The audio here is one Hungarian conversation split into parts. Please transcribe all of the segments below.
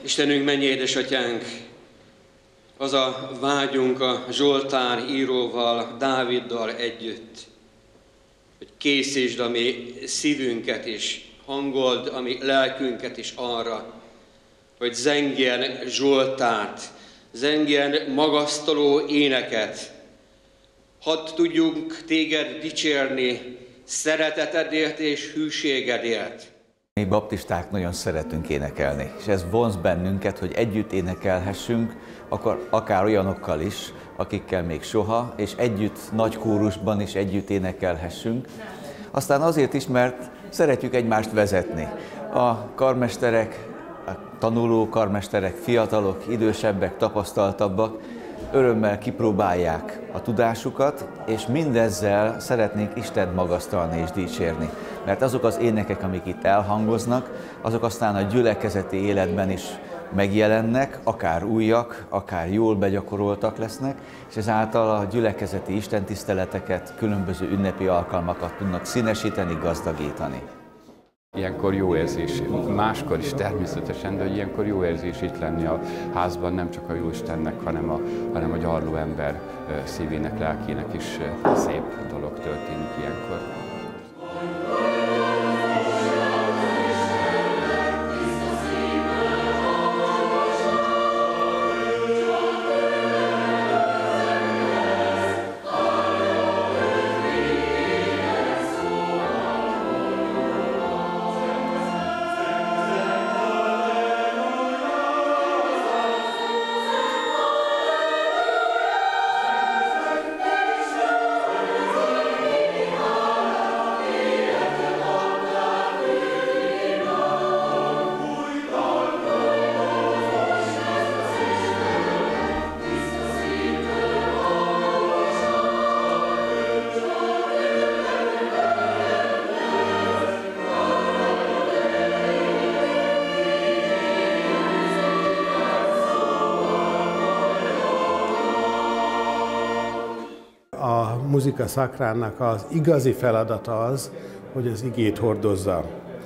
Istenünk, mennyi édesatyánk, az a vágyunk a Zsoltár íróval, Dáviddal együtt, hogy készítsd a mi szívünket is, hangold a mi lelkünket is arra, hogy zengjen Zsoltárt, zengjen magasztaló éneket. Hadd tudjunk téged dicsérni szeretetedért és hűségedért. Mi baptisták nagyon szeretünk énekelni, és ez vonz bennünket, hogy együtt énekelhessünk, akár olyanokkal is, akikkel még soha, és együtt nagy kórusban is együtt énekelhessünk. Aztán azért is, mert szeretjük egymást vezetni. A karmesterek, a tanuló karmesterek, fiatalok, idősebbek, tapasztaltabbak örömmel kipróbálják a tudásukat, és mindezzel szeretnénk Istent magasztalni és dicsérni. Mert azok az énekek, amik itt elhangoznak, azok aztán a gyülekezeti életben is megjelennek, akár újak, akár jól begyakoroltak lesznek, és ezáltal a gyülekezeti istentiszteleteket, különböző ünnepi alkalmakat tudnak színesíteni, gazdagítani. Ilyenkor jó érzés, máskor is természetesen, de ilyenkor jó érzés itt lenni a házban, nem csak a Jóistennek, hanem a gyarló ember szívének, lelkének is szép dolog történik ilyenkor. A muzika sacrának az igazi feladata az, hogy az igét hordozza.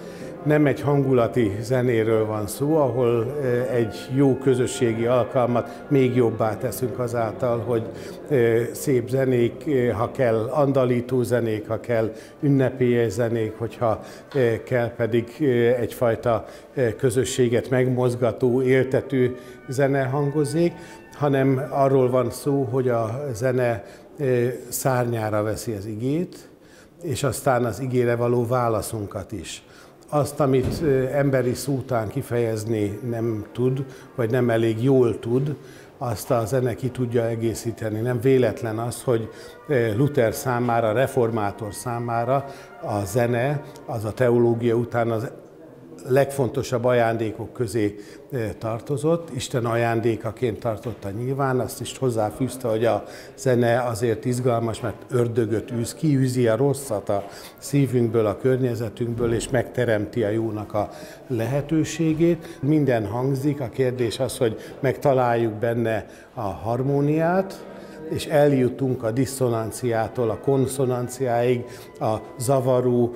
Nem egy hangulati zenéről van szó, ahol egy jó közösségi alkalmat még jobbá teszünk azáltal, hogy szép zenék, ha kell andalító zenék, ha kell ünnepélyes zenék, hogyha kell pedig egyfajta közösséget megmozgató, éltető zene hangozzék, hanem arról van szó, hogy a zene szárnyára veszi az igét, és aztán az igére való válaszunkat is. Azt, amit emberi szótán kifejezni nem tud, vagy nem elég jól tud, azt a zene ki tudja egészíteni. Nem véletlen az, hogy Luther számára, reformátor számára a zene, az a teológia után az legfontosabb ajándékok közé tartozott, Isten ajándékaként tartotta nyilván, azt is hozzáfűzte, hogy a zene azért izgalmas, mert ördögöt űz, kiűzi a rosszat a szívünkből, a környezetünkből, és megteremti a jónak a lehetőségét. Minden hangzik, a kérdés az, hogy megtaláljuk benne a harmóniát, és eljutunk a disszonanciától a konszonanciáig, a zavaró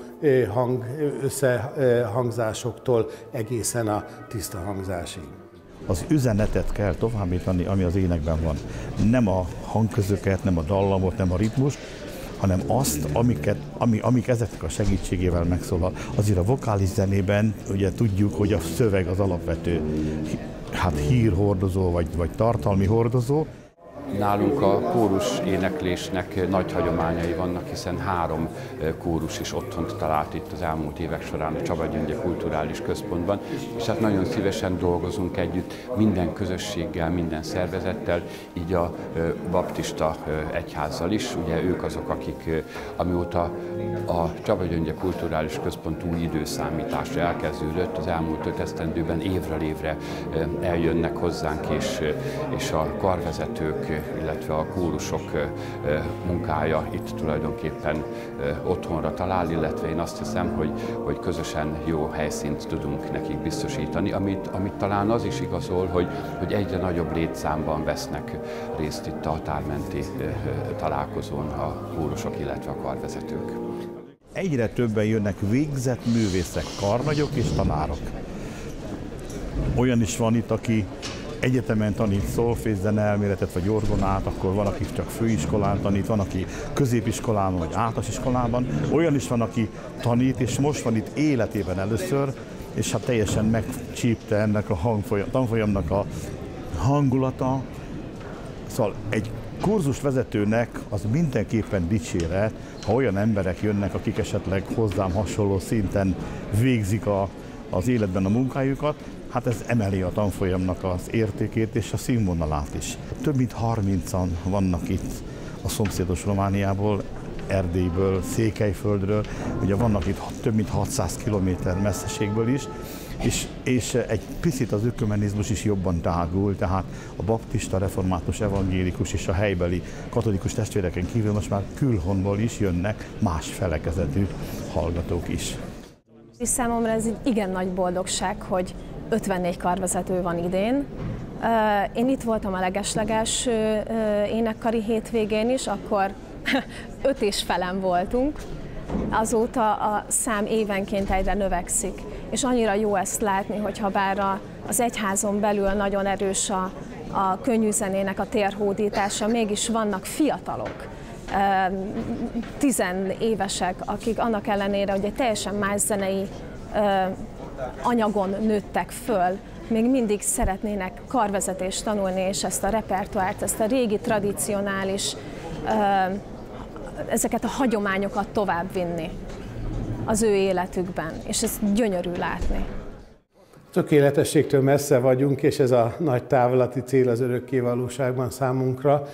összehangzásoktól egészen a tiszta hangzásig. Az üzenetet kell továbbítani, ami az énekben van. Nem a hangközöket, nem a dallamot, nem a ritmust, hanem azt, amik ezeknek a segítségével megszólal. Azért a vokális zenében ugye tudjuk, hogy a szöveg az alapvető hírhordozó vagy tartalmi hordozó. Nálunk a kórus éneklésnek nagy hagyományai vannak, hiszen 3 kórus is otthont talált itt az elmúlt évek során a Csaba Gyöngye Kulturális Központban, és hát nagyon szívesen dolgozunk együtt minden közösséggel, minden szervezettel, így a baptista egyházzal is. Ugye ők azok, akik amióta a Csaba Gyöngye Kulturális Központ új időszámítása elkezdődött, az elmúlt 5 esztendőben évről évre eljönnek hozzánk, és a karvezetők, illetve a kórusok munkája itt tulajdonképpen otthonra talál, illetve én azt hiszem, hogy közösen jó helyszínt tudunk nekik biztosítani, amit talán az is igazol, hogy egyre nagyobb létszámban vesznek részt itt a határmenti találkozón a kórusok, illetve a karvezetők. Egyre többen jönnek végzett művészek, karnagyok és tanárok. Olyan is van itt, aki egyetemen tanít szolfés, zeneelméletet vagy orgonát, akkor van, aki csak főiskolán tanít, van, aki középiskolában vagy általános iskolában. Olyan is van, aki tanít, és most van itt életében először, és hát teljesen megcsípte ennek a tanfolyamnak a hangulata. Szóval egy kurzusvezetőnek az mindenképpen dicséret, ha olyan emberek jönnek, akik esetleg hozzám hasonló szinten végzik az életben a munkájukat, hát ez emeli a tanfolyamnak az értékét és a színvonalát is. Több mint 30-an vannak itt a szomszédos Romániából, Erdélyből, Székelyföldről, ugye vannak itt több mint 600 kilométer messzeségből is, és egy picit az ökumenizmus is jobban tágul, tehát a baptista, református, evangélikus és a helybeli katolikus testvéreken kívül most már külhonból is jönnek más felekezetű hallgatók is. És számomra ez egy igen nagy boldogság, hogy 54 karvezető van idén. Én itt voltam a legeslegelső énekkari hétvégén is, akkor 5 és felen voltunk. Azóta a szám évenként egyre növekszik, és annyira jó ezt látni, hogyha bár az egyházon belül nagyon erős a könnyű zenének a térhódítása, mégis vannak fiatalok, 10 évesek, akik annak ellenére, hogy egy teljesen más zenei anyagon nőttek föl, még mindig szeretnének karvezetést tanulni, és ezt a repertoárt, ezt a régi, tradicionális, ezeket a hagyományokat továbbvinni az ő életükben, és ez gyönyörű látni. Tökéletességtől messze vagyunk, és ez a nagy távlati cél az örökké valóságban számunkra,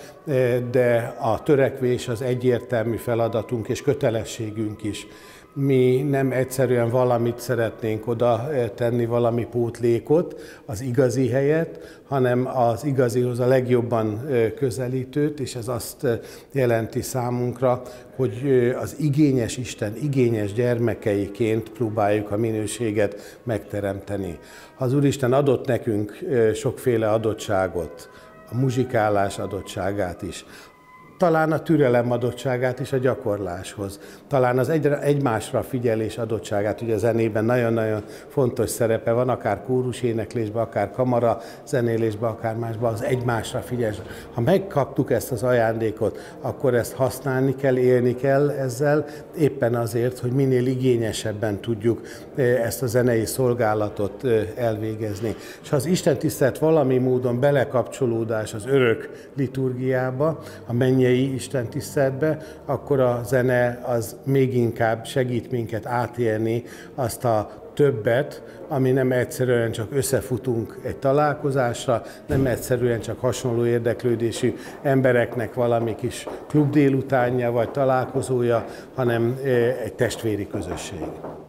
de a törekvés az egyértelmű feladatunk és kötelességünk is. Mi nem egyszerűen valamit szeretnénk oda tenni, valami pótlékot, az igazi helyet, hanem az igazihoz a legjobban közelítőt, és ez azt jelenti számunkra, hogy az igényes Isten, igényes gyermekeiként próbáljuk a minőséget megteremteni. Ha az Úristen adott nekünk sokféle adottságot, a muzsikálás adottságát is, talán a türelem adottságát is a gyakorláshoz, talán az egymásra figyelés adottságát, ugye a zenében nagyon-nagyon fontos szerepe van, akár kóruséneklésben, akár kamara zenélésben, akár másban, az egymásra figyelés. Ha megkaptuk ezt az ajándékot, akkor ezt használni kell, élni kell ezzel, éppen azért, hogy minél igényesebben tudjuk ezt a zenei szolgálatot elvégezni. És ha az istentisztelet valami módon belekapcsolódás az örök liturgiába, a mennyei istentiszteletbe, akkor a zene az még inkább segít minket átélni azt a többet, ami nem egyszerűen csak összefutunk egy találkozásra, nem egyszerűen csak hasonló érdeklődésű embereknek valami kis klub délutánja vagy találkozója, hanem egy testvéri közösség.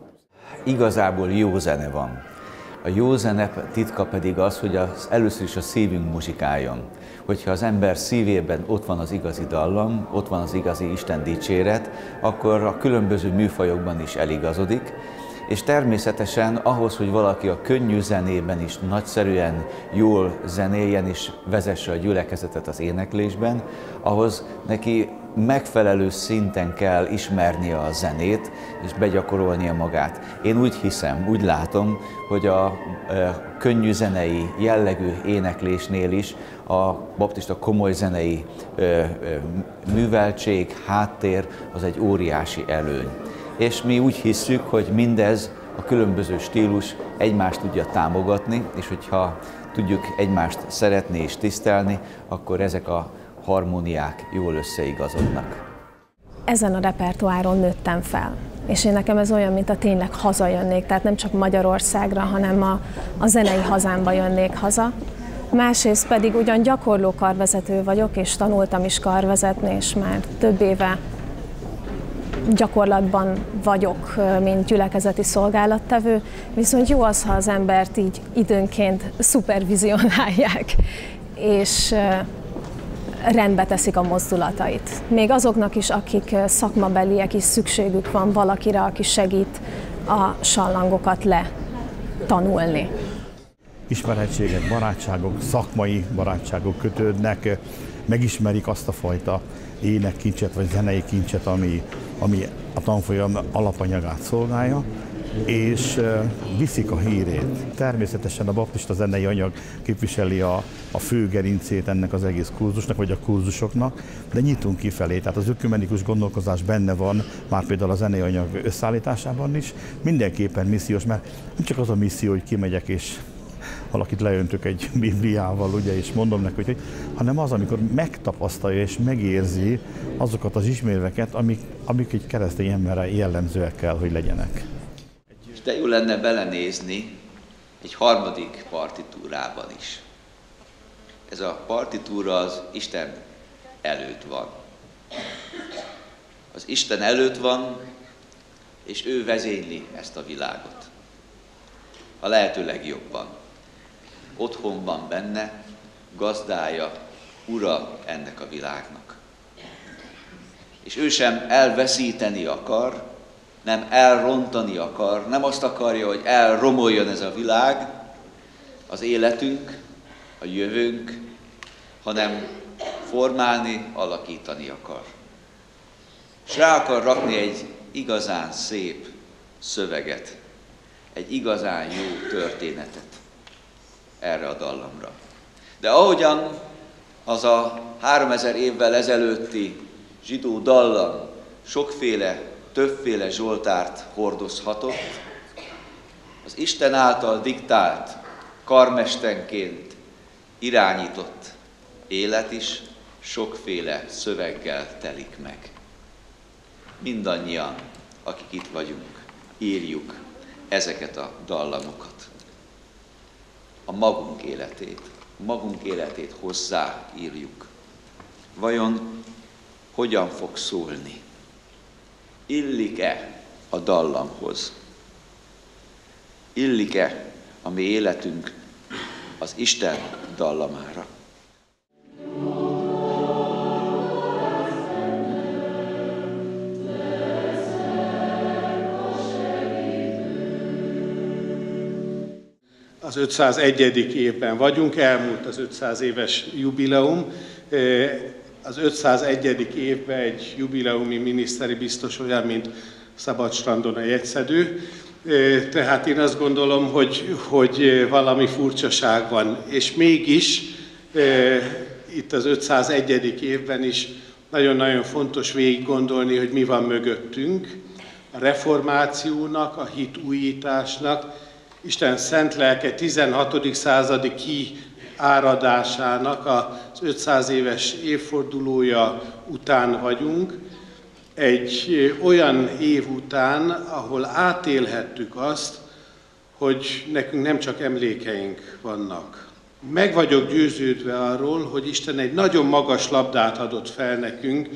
Igazából jó zene van. A jó zene titka pedig az, hogy először is a szívünk muzsikáljon. Hogyha az ember szívében ott van az igazi dallam, ott van az igazi Isten dicséret, akkor a különböző műfajokban is eligazodik, és természetesen ahhoz, hogy valaki a könnyű zenében is nagyszerűen jól zenéljen és vezesse a gyülekezetet az éneklésben, ahhoz neki megfelelő szinten kell ismernie a zenét és begyakorolnia magát. Én úgy hiszem, úgy látom, hogy a könnyű zenei jellegű éneklésnél is a baptista komoly zenei műveltség, háttér az egy óriási előny. És mi úgy hisszük, hogy mindez a különböző stílus egymást tudja támogatni, és hogyha tudjuk egymást szeretni és tisztelni, akkor ezek a harmóniák jól összeigazodnak. Ezen a repertoáron nőttem fel, és én nekem ez olyan, mint a tényleg hazajönnék, tehát nem csak Magyarországra, hanem a zenei hazámba jönnék haza. Másrészt pedig ugyan gyakorló karvezető vagyok, és tanultam is karvezetni, és már több éve gyakorlatban vagyok, mint gyülekezeti szolgálattevő, viszont jó az, ha az embert így időnként szupervizionálják, és rendbe teszik a mozdulatait. Még azoknak is, akik szakmabeliek is, szükségük van valakire, aki segít a sallangokat letanulni. Ismeretségek, barátságok, szakmai barátságok kötődnek, megismerik azt a fajta énekkincset vagy zenei kincset, ami a tanfolyam alapanyagát szolgálja, és viszik a hírét. Természetesen a baptista zenei anyag képviseli a fő gerincét ennek az egész kurzusnak, vagy a kurzusoknak, de nyitunk kifelé, tehát az ökumenikus gondolkozás benne van, már például a zenei anyag összeállításában is, mindenképpen missziós, mert nem csak az a misszió, hogy kimegyek és valakit leöntök egy Bibliával, ugye, és mondom neki, hanem az, amikor megtapasztalja és megérzi azokat az ismérveket, amik egy keresztény emberre jellemzőek kell, hogy legyenek. De jó lenne belenézni egy harmadik partitúrában is. Ez a partitúra az Isten előtt van. Az Isten előtt van, és ő vezényli ezt a világot. A lehető legjobban. Otthon van benne, gazdája, ura ennek a világnak. És ő sem elveszíteni akar, nem elrontani akar, nem azt akarja, hogy elromoljon ez a világ, az életünk, a jövőnk, hanem formálni, alakítani akar. És rá akar rakni egy igazán szép szöveget, egy igazán jó történetet erre a dallamra. De ahogyan az a 3000 évvel ezelőtti zsidó dallam többféle zsoltárt hordozhatott, az Isten által diktált, karmestenként irányított élet is sokféle szöveggel telik meg. Mindannyian, akik itt vagyunk, írjuk ezeket a dallamokat. A magunk életét hozzáírjuk. Vajon hogyan fog szólni? Illik-e a dallamhoz? Illik-e a mi életünk az Isten dallamára? Az 501. évben vagyunk, elmúlt az 500 éves jubileum. Az 501. évben egy jubileumi miniszteri biztos olyan, mint Szabadstrandon a jegyszedő. Tehát én azt gondolom, hogy valami furcsaság van. És mégis itt az 501. évben is nagyon-nagyon fontos végig gondolni, hogy mi van mögöttünk. A reformációnak, a hit újításnak, Isten szent lelke 16. századi kiáradásának az 500 éves évfordulója után vagyunk. Egy olyan év után, ahol átélhettük azt, hogy nekünk nem csak emlékeink vannak. Meg vagyok győződve arról, hogy Isten egy nagyon magas labdát adott fel nekünk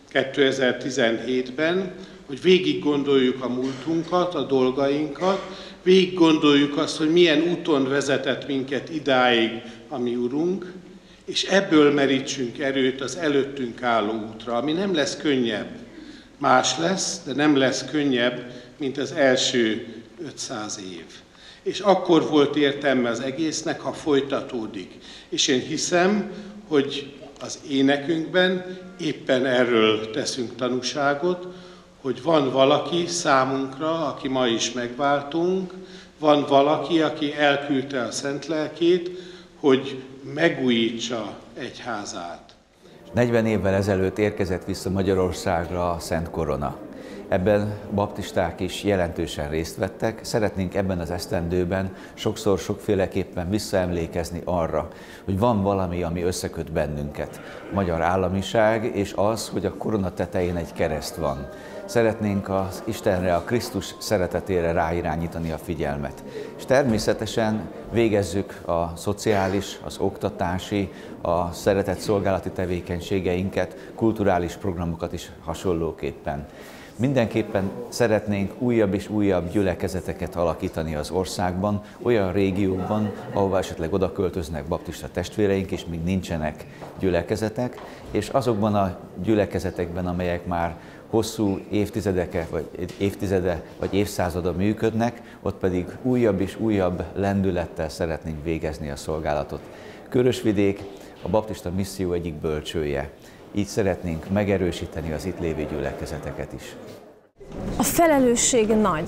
2017-ben, hogy végig gondoljuk a múltunkat, a dolgainkat, végig gondoljuk azt, hogy milyen úton vezetett minket idáig a mi Urunk, és ebből merítsünk erőt az előttünk álló útra, ami nem lesz könnyebb. Más lesz, de nem lesz könnyebb, mint az első 500 év. És akkor volt értelme az egésznek, ha folytatódik. És én hiszem, hogy az énekünkben éppen erről teszünk tanúságot, hogy van valaki számunkra, aki ma is megváltunk, van valaki, aki elküldte a Szent Lelkét, hogy megújítsa egyházát. 40 évvel ezelőtt érkezett vissza Magyarországra a Szent Korona. Ebben baptisták is jelentősen részt vettek. Szeretnénk ebben az esztendőben sokszor sokféleképpen visszaemlékezni arra, hogy van valami, ami összeköt bennünket. A magyar államiság és az, hogy a korona tetején egy kereszt van. Szeretnénk az Istenre, a Krisztus szeretetére ráirányítani a figyelmet. És természetesen végezzük a szociális, az oktatási, a szeretetszolgálati tevékenységeinket, kulturális programokat is hasonlóképpen. Mindenképpen szeretnénk újabb és újabb gyülekezeteket alakítani az országban, olyan régiókban, ahova esetleg oda költöznek baptista testvéreink, és még nincsenek gyülekezetek, és azokban a gyülekezetekben, amelyek már hosszú évtizede vagy évszázada működnek, ott pedig újabb és újabb lendülettel szeretnénk végezni a szolgálatot. Körösvidék a baptista misszió egyik bölcsője. Így szeretnénk megerősíteni az itt lévő gyülekezeteket is. A felelősség nagy.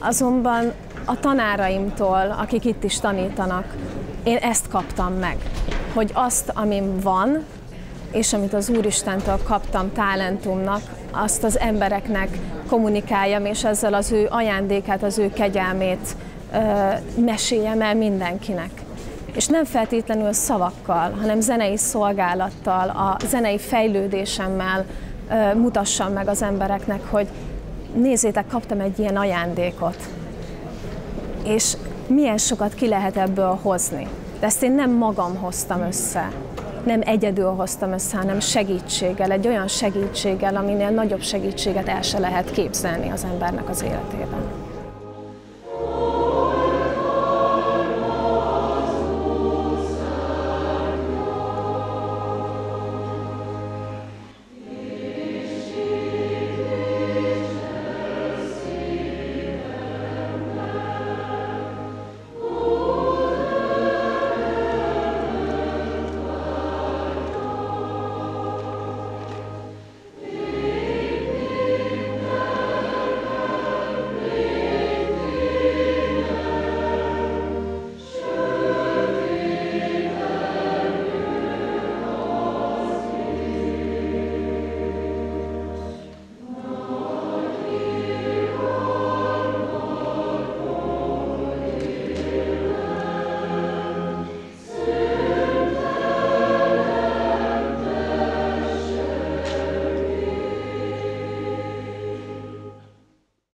Azonban a tanáraimtól, akik itt is tanítanak, én ezt kaptam meg, hogy azt, amim van, és amit az Úristentől kaptam talentumnak, azt az embereknek kommunikáljam, és ezzel az ő ajándékát, az ő kegyelmét meséljem el mindenkinek. És nem feltétlenül szavakkal, hanem zenei szolgálattal, a zenei fejlődésemmel mutassam meg az embereknek, hogy nézzétek, kaptam egy ilyen ajándékot. És milyen sokat ki lehet ebből hozni. De ezt én nem magam hoztam össze, nem egyedül hoztam össze, hanem segítséggel, egy olyan segítséggel, aminél nagyobb segítséget el se lehet képzelni az embernek az életében.